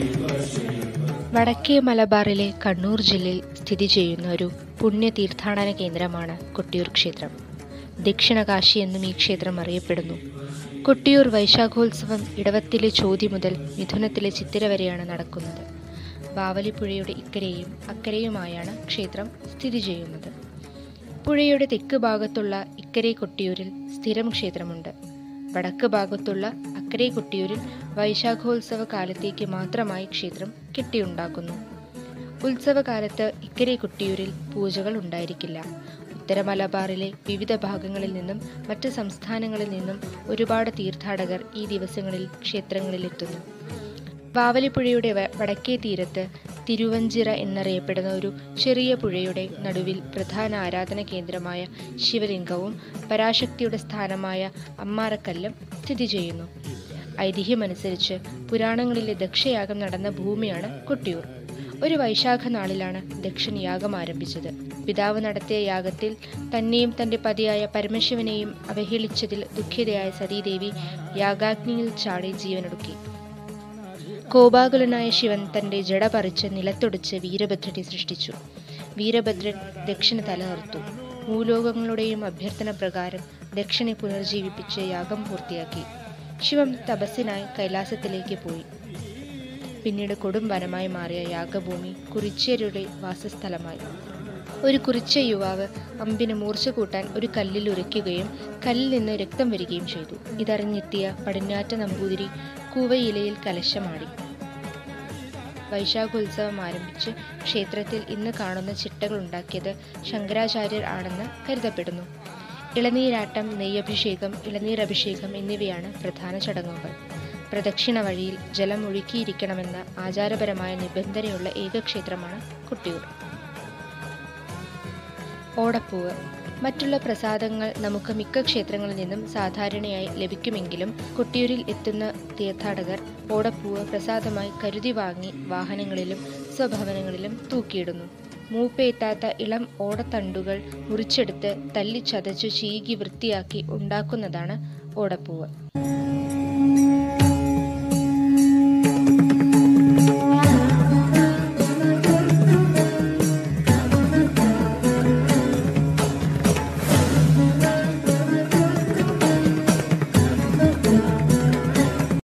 വടക്കേ മലബാറിലെ കണ്ണൂർ ജില്ലയിൽ സ്ഥിതി ചെയ്യുന്ന ഒരു പുണ്യ തീർത്ഥാടന കേന്ദ്രമാണ് കൊട്ടിയൂർ ക്ഷേത്രം. ദക്ഷിണകാശി എന്നും ഈ ക്ഷേത്രം അറിയപ്പെടുന്നു. കൊട്ടിയൂർ വൈശാഖോത്സവം ഇടവത്തിലെ ചോതി മുതൽ മിഥുനത്തിലെ ചിത്തിര വരെയാണ് നടക്കുന്നത്. ബാവലിപ്പുഴയുടെ ഇക്കരെയും അക്കരെയുമായാണ് ക്ഷേത്രം സ്ഥിതി ചെയ്യുന്നത്. പുഴയുടെ തെക്ക് ഭാഗത്തുള്ള ഇക്കരെ കൊട്ടിയൂരിൽ സ്ഥിരം ക്ഷേത്രമുണ്ട്. വടക്ക് ഭാഗത്തുള്ള അക്കരെ കൊട്ടിയൂരിൽ വൈശാഖോത്സവ കാലത്തേക്ക് മാത്രമായി ക്ഷേത്രം കെട്ടിയുണ്ടാക്കുന്നു. ഉത്സവകാലത്ത് ഇക്കരെ കൊട്ടിയൂരിൽ പൂജകൾ ഉണ്ടായിരിക്കില്ല. ഉത്തര മലബാറിലെ വിവിധ ഭാഗങ്ങളിൽ നിന്നും മറ്റ് സംസ്ഥാനങ്ങളിൽ നിന്നും ഒരുപാട് തീർത്ഥാടകർ ഈ ദിവസങ്ങളിൽ ക്ഷേത്രങ്ങളിലെത്തുന്നു. ബാവലിപ്പുഴയുടെ വടക്കേ തീരത്ത് തിരുവഞ്ചിറ എന്നറിയപ്പെടുന്ന ഒരു ചെറിയ പുഴയുടെ നടുവിൽ പ്രധാന ആരാധന കേന്ദ്രമായ ശിവലിംഗവും പരാശക്തിയുടെ സ്ഥാനമായ അമ്മാറക്കല്ലും സ്ഥിതി ചെയ്യുന്നു. ഐതിഹ്യമനുസരിച്ച് പുരാണങ്ങളിലെ ദക്ഷയാഗം നടന്ന ഭൂമിയാണ് കൊട്ടിയൂർ. ഒരു വൈശാഖ നാളിലാണ് ദക്ഷൻ യാഗം ആരംഭിച്ചത്. പിതാവ് നടത്തിയ യാഗത്തിൽ തന്നെയും തൻ്റെ പതിയായ പരമശിവനെയും അവഹേളിച്ചതിൽ ദുഃഖിതയായ സതീദേവി യാഗാഗ്നിയിൽ ചാടി ജീവനൊടുക്കി. കോപാകുലനായ ശിവൻ തൻ്റെ ജട പറിച്ച് നിലത്തൊടിച്ച് വീരഭദ്രനെ സൃഷ്ടിച്ചു. വീരഭദ്രൻ ദക്ഷന് തലഹർത്തു. ഭൂലോകങ്ങളുടെയും അഭ്യർത്ഥന പ്രകാരം ദക്ഷനെ പുനർജീവിപ്പിച്ച് യാഗം പൂർത്തിയാക്കി. ശിവൻ തപസ്സിനായി കൈലാസത്തിലേക്ക് പോയി. പിന്നീട് കൊടും വനമായി മാറിയ യാഗഭൂമി കുറിച്യരുടെ വാസസ്ഥലമായി. ഒരു കുറിച്യ യുവാവ് അമ്പിന് മൂർച്ച കൂട്ടാൻ ഒരു കല്ലിൽ ഉരയ്ക്കുകയും കല്ലിൽ നിന്ന് രക്തം വരികയും ചെയ്തു. ഇതറിഞ്ഞെത്തിയ പടിഞ്ഞാറ്റ നമ്പൂതിരി കൂവയിലയിൽ കലശമാടി. വൈശാഖോത്സവം ആരംഭിച്ച് ക്ഷേത്രത്തിൽ ഇന്ന് കാണുന്ന ചിട്ടകൾ ഉണ്ടാക്കിയത് ശങ്കരാചാര്യർ ആണെന്ന് കരുതപ്പെടുന്നു. ഇളനീരാട്ടം, നെയ്യഭിഷേകം, ഇളനീരഭിഷേകം എന്നിവയാണ് പ്രധാന ചടങ്ങുകൾ. പ്രദക്ഷിണ വഴിയിൽ ജലം ഒഴുക്കിയിരിക്കണമെന്ന ആചാരപരമായ നിബന്ധനയുള്ള ഏക ക്ഷേത്രമാണ് കൊട്ടിയൂർ. ഓടപ്പൂവ്. മറ്റുള്ള പ്രസാദങ്ങൾ നമുക്ക് മിക്ക ക്ഷേത്രങ്ങളിൽ നിന്നും സാധാരണയായി ലഭിക്കുമെങ്കിലും കൊട്ടിയൂരിൽ എത്തുന്ന തീർത്ഥാടകർ ഓടപ്പൂവ് പ്രസാദമായി കരുതി വാങ്ങി വാഹനങ്ങളിലും സ്വഭവനങ്ങളിലും തൂക്കിയിടുന്നു. മൂപ്പെത്താത്ത ഇളം ഓടത്തണ്ടുകൾ മുറിച്ചെടുത്ത് തല്ലിച്ചതച്ചു ചീകി വൃത്തിയാക്കി ഉണ്ടാക്കുന്നതാണ് ഓടപ്പൂവ്.